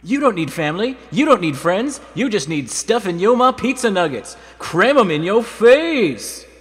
You don't need family. You don't need friends. You just need Stuffin Yoma pizza nuggets. Cram 'em in your face.